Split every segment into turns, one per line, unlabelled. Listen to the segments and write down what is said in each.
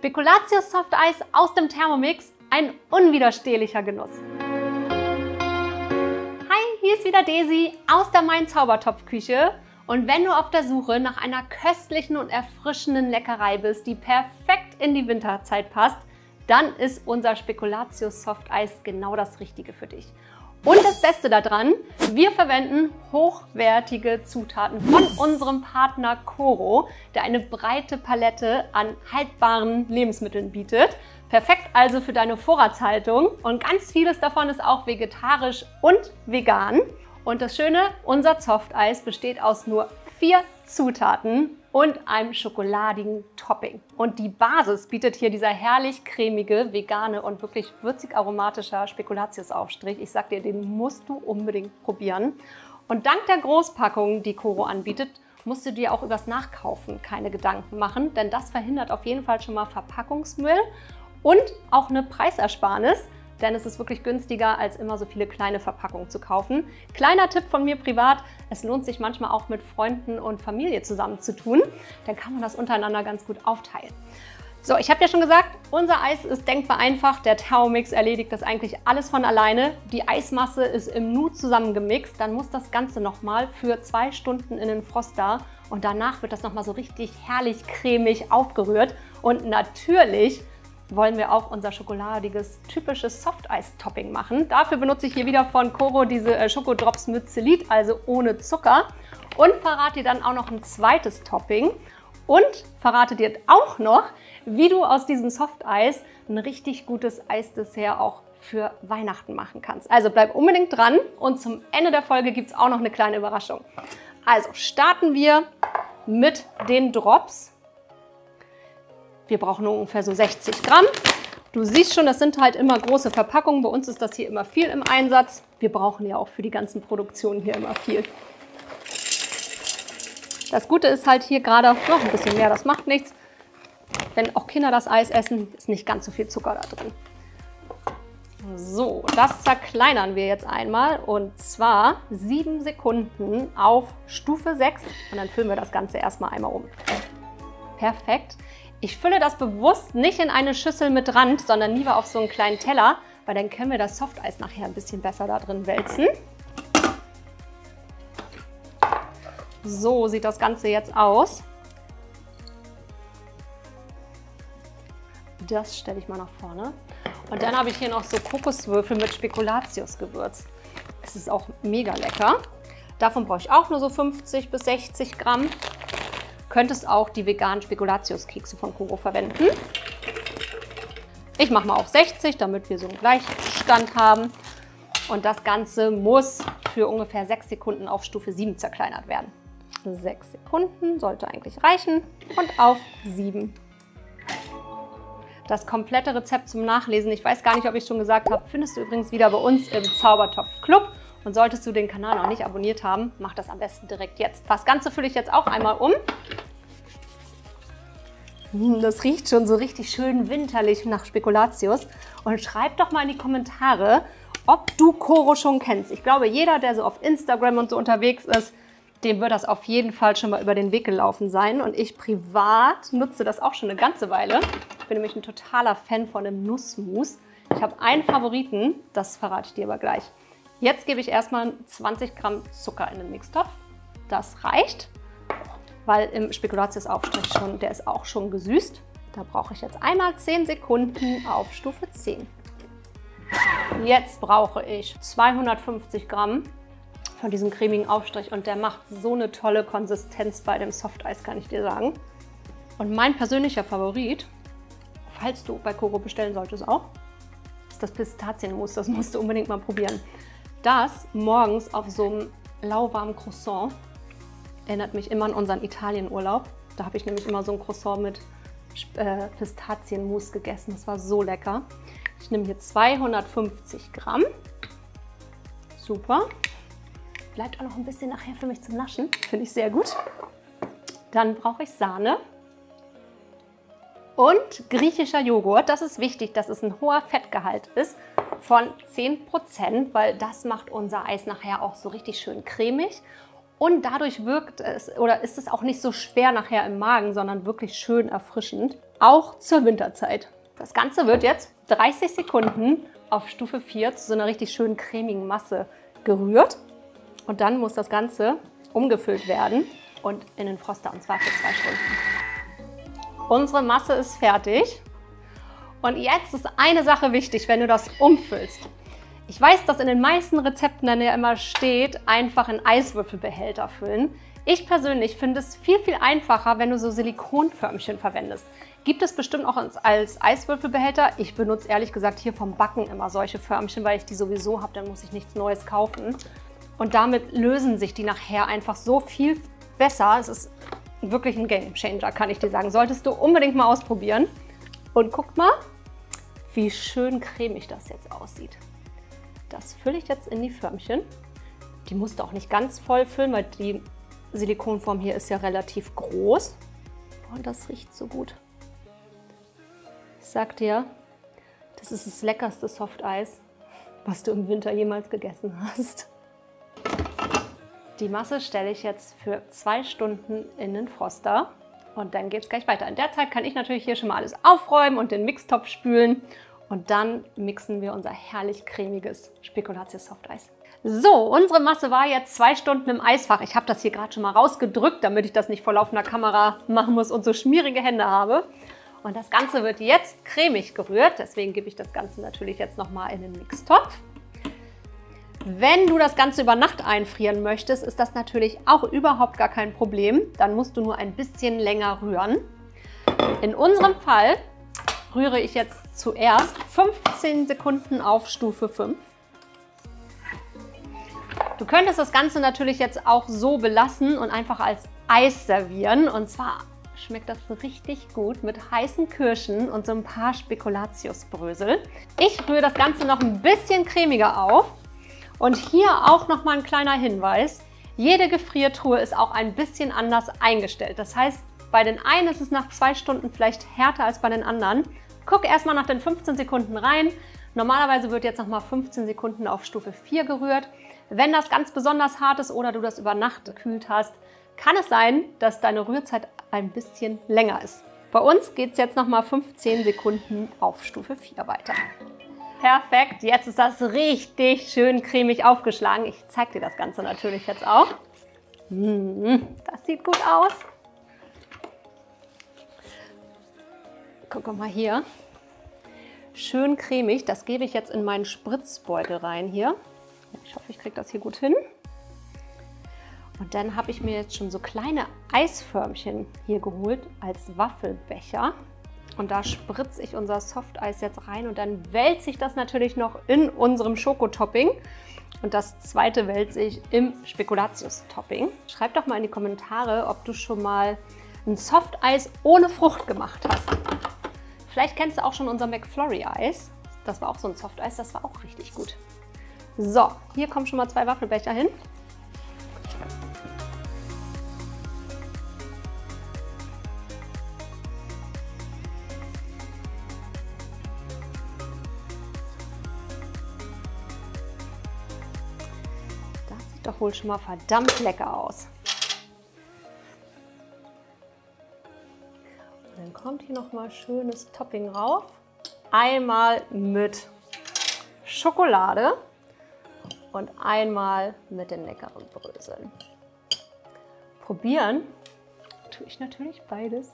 Spekulatius Soft Eis aus dem Thermomix, ein unwiderstehlicher Genuss. Hi, hier ist wieder Daisy aus der Mein Zaubertopf-Küche. Und wenn du auf der Suche nach einer köstlichen und erfrischenden Leckerei bist, die perfekt in die Winterzeit passt, dann ist unser Spekulatius Soft Eis genau das Richtige für dich. Und das Beste daran, wir verwenden hochwertige Zutaten von unserem Partner Coro, der eine breite Palette an haltbaren Lebensmitteln bietet. Perfekt also für deine Vorratshaltung und ganz vieles davon ist auch vegetarisch und vegan. Und das Schöne, unser Softeis besteht aus nur 4 Zutaten und einem schokoladigen Topping. Und die Basis bietet hier dieser herrlich cremige, vegane und wirklich würzig aromatischer Spekulatius-Aufstrich. Ich sag dir, den musst du unbedingt probieren. Und dank der Großpackung, die Coro anbietet, musst du dir auch übers Nachkaufen keine Gedanken machen, denn das verhindert auf jeden Fall schon mal Verpackungsmüll und auch eine Preisersparnis. Denn es ist wirklich günstiger, als immer so viele kleine Verpackungen zu kaufen. Kleiner Tipp von mir privat, es lohnt sich manchmal auch mit Freunden und Familie zusammen zu tun. Dann kann man das untereinander ganz gut aufteilen. So, ich habe ja schon gesagt, unser Eis ist denkbar einfach. Der Thermomix erledigt das eigentlich alles von alleine. Die Eismasse ist im Nu zusammengemixt. Dann muss das Ganze nochmal für 2 Stunden in den Froster. Und danach wird das nochmal so richtig herrlich cremig aufgerührt. Und natürlich wollen wir auch unser schokoladiges, typisches Softeis-Topping machen. Dafür benutze ich hier wieder von Coro diese Schokodrops mit Zelit, also ohne Zucker. Und verrate dir dann auch noch ein zweites Topping. Und verrate dir auch noch, wie du aus diesem Softeis ein richtig gutes Eisdessert auch für Weihnachten machen kannst. Also bleib unbedingt dran und zum Ende der Folge gibt es auch noch eine kleine Überraschung. Also starten wir mit den Drops. Wir brauchen ungefähr so 60 Gramm. Du siehst schon, das sind halt immer große Verpackungen. Bei uns ist das hier immer viel im Einsatz. Wir brauchen ja auch für die ganzen Produktionen hier immer viel. Das Gute ist halt hier gerade noch ein bisschen mehr, das macht nichts. Wenn auch Kinder das Eis essen, ist nicht ganz so viel Zucker da drin. So, das zerkleinern wir jetzt einmal und zwar 7 Sekunden auf Stufe 6 und dann füllen wir das Ganze erstmal einmal um. Perfekt. Ich fülle das bewusst nicht in eine Schüssel mit Rand, sondern lieber auf so einen kleinen Teller, weil dann können wir das Softeis nachher ein bisschen besser da drin wälzen. So sieht das Ganze jetzt aus. Das stelle ich mal nach vorne. Und dann habe ich hier noch so Kokoswürfel mit Spekulatius gewürzt. Es ist auch mega lecker. Davon brauche ich auch nur so 50 bis 60 Gramm. Könntest auch die veganen Spekulatius-Kekse von Coro verwenden. Ich mache mal auf 60, damit wir so einen Gleichstand haben. Und das Ganze muss für ungefähr 6 Sekunden auf Stufe 7 zerkleinert werden. 6 Sekunden sollte eigentlich reichen und auf 7. Das komplette Rezept zum Nachlesen, ich weiß gar nicht, ob ich es schon gesagt habe, findest du übrigens wieder bei uns im Zaubertopf-Club. Und solltest du den Kanal noch nicht abonniert haben, mach das am besten direkt jetzt. Das Ganze fülle ich jetzt auch einmal um. Das riecht schon so richtig schön winterlich nach Spekulatius. Und schreib doch mal in die Kommentare, ob du Coro schon kennst. Ich glaube, jeder, der so auf Instagram und so unterwegs ist, dem wird das auf jeden Fall schon mal über den Weg gelaufen sein. Und ich privat nutze das auch schon eine ganze Weile. Ich bin nämlich ein totaler Fan von dem Nussmus. Ich habe einen Favoriten, das verrate ich dir aber gleich. Jetzt gebe ich erstmal 20 Gramm Zucker in den Mixtopf. Das reicht, weil im Spekulatius-Aufstrich schon, der ist auch schon gesüßt. Da brauche ich jetzt einmal 10 Sekunden auf Stufe 10. Jetzt brauche ich 250 Gramm von diesem cremigen Aufstrich und der macht so eine tolle Konsistenz bei dem Softeis, kann ich dir sagen. Und mein persönlicher Favorit, falls du bei Coro bestellen solltest auch, ist das Pistazienmus. Das musst du unbedingt mal probieren. Das morgens auf so einem lauwarmen Croissant erinnert mich immer an unseren Italienurlaub. Da habe ich nämlich immer so ein Croissant mit Pistazienmus gegessen. Das war so lecker. Ich nehme hier 250 Gramm. Super. Bleibt auch noch ein bisschen nachher für mich zum Naschen. Finde ich sehr gut. Dann brauche ich Sahne. Und griechischer Joghurt. Das ist wichtig, dass es ein hoher Fettgehalt ist von 10%, weil das macht unser Eis nachher auch so richtig schön cremig. Und dadurch wirkt es oder ist es auch nicht so schwer nachher im Magen, sondern wirklich schön erfrischend. Auch zur Winterzeit. Das Ganze wird jetzt 30 Sekunden auf Stufe 4 zu so einer richtig schönen cremigen Masse gerührt. Und dann muss das Ganze umgefüllt werden und in den Froster, und zwar für 2 Stunden. Unsere Masse ist fertig. Und jetzt ist eine Sache wichtig, wenn du das umfüllst. Ich weiß, dass in den meisten Rezepten dann ja immer steht, einfach in Eiswürfelbehälter füllen. Ich persönlich finde es viel, viel einfacher, wenn du so Silikonförmchen verwendest. Gibt es bestimmt auch als Eiswürfelbehälter. Ich benutze ehrlich gesagt hier vom Backen immer solche Förmchen, weil ich die sowieso habe, dann muss ich nichts Neues kaufen. Und damit lösen sich die nachher einfach so viel besser. Es ist wirklich ein Gamechanger, kann ich dir sagen. Solltest du unbedingt mal ausprobieren. Und guck mal, wie schön cremig das jetzt aussieht. Das fülle ich jetzt in die Förmchen. Die musst du auch nicht ganz voll füllen, weil die Silikonform hier ist ja relativ groß. Und das riecht so gut. Ich sag dir, das ist das leckerste Softeis, was du im Winter jemals gegessen hast. Die Masse stelle ich jetzt für 2 Stunden in den Froster und dann geht es gleich weiter. In der Zeit kann ich natürlich hier schon mal alles aufräumen und den Mixtopf spülen. Und dann mixen wir unser herrlich cremiges Spekulatius-Softeis. So, unsere Masse war jetzt 2 Stunden im Eisfach. Ich habe das hier gerade schon mal rausgedrückt, damit ich das nicht vor laufender Kamera machen muss und so schmierige Hände habe. Und das Ganze wird jetzt cremig gerührt. Deswegen gebe ich das Ganze natürlich jetzt nochmal in den Mixtopf. Wenn du das Ganze über Nacht einfrieren möchtest, ist das natürlich auch überhaupt gar kein Problem. Dann musst du nur ein bisschen länger rühren. In unserem Fall rühre ich jetzt zuerst 15 Sekunden auf Stufe 5. Du könntest das Ganze natürlich jetzt auch so belassen und einfach als Eis servieren. Und zwar schmeckt das richtig gut mit heißen Kirschen und so ein paar Spekulatiusbrösel. Ich rühre das Ganze noch ein bisschen cremiger auf. Und hier auch noch mal ein kleiner Hinweis. Jede Gefriertruhe ist auch ein bisschen anders eingestellt. Das heißt, bei den einen ist es nach 2 Stunden vielleicht härter als bei den anderen. Guck erstmal nach den 15 Sekunden rein. Normalerweise wird jetzt noch mal 15 Sekunden auf Stufe 4 gerührt. Wenn das ganz besonders hart ist oder du das über Nacht gekühlt hast, kann es sein, dass deine Rührzeit ein bisschen länger ist. Bei uns geht es jetzt noch mal 15 Sekunden auf Stufe 4 weiter. Perfekt, jetzt ist das richtig schön cremig aufgeschlagen. Ich zeige dir das Ganze natürlich jetzt auch. Das sieht gut aus. Guck mal hier. Schön cremig. Das gebe ich jetzt in meinen Spritzbeutel rein hier. Ich hoffe, ich kriege das hier gut hin. Und dann habe ich mir jetzt schon so kleine Eisförmchen hier geholt als Waffelbecher. Und da spritze ich unser Softeis jetzt rein und dann wälze ich das natürlich noch in unserem Schokotopping. Und das zweite wälze ich im Spekulatius-Topping. Schreib doch mal in die Kommentare, ob du schon mal ein Softeis ohne Frucht gemacht hast. Vielleicht kennst du auch schon unser McFlurry-Eis. Das war auch so ein Softeis, das war auch richtig gut. So, hier kommen schon mal 2 Waffelbecher hin. Das sieht doch wohl schon mal verdammt lecker aus. Dann kommt hier noch mal schönes Topping rauf. Einmal mit Schokolade und einmal mit den leckeren Bröseln. Probieren tue ich natürlich beides.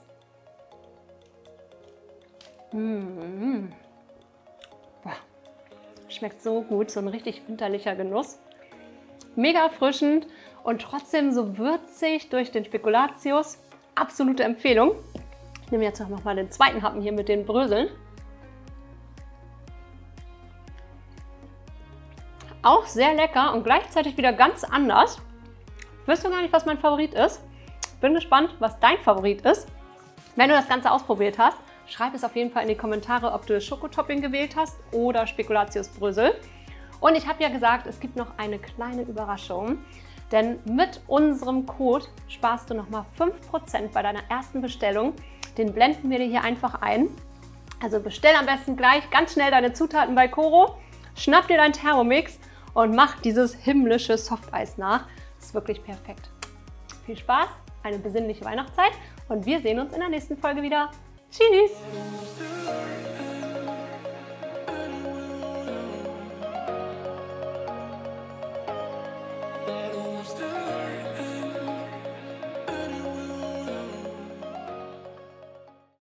Schmeckt so gut, so ein richtig winterlicher Genuss. Mega erfrischend und trotzdem so würzig durch den Spekulatius. Absolute Empfehlung. Ich nehme jetzt noch mal den zweiten Happen hier mit den Bröseln. Auch sehr lecker und gleichzeitig wieder ganz anders. Wüsste gar nicht, was mein Favorit ist. Bin gespannt, was dein Favorit ist. Wenn du das Ganze ausprobiert hast, schreib es auf jeden Fall in die Kommentare, ob du das Schokotopping gewählt hast oder Spekulatiusbrösel. Und ich habe ja gesagt, es gibt noch eine kleine Überraschung. Denn mit unserem Code sparst du nochmal 5% bei deiner ersten Bestellung. Den blenden wir dir hier einfach ein. Also bestell am besten gleich ganz schnell deine Zutaten bei Coro, schnapp dir deinen Thermomix und mach dieses himmlische Softeis nach. Das ist wirklich perfekt. viel Spaß, eine besinnliche Weihnachtszeit und wir sehen uns in der nächsten Folge wieder. Tschüss!
Better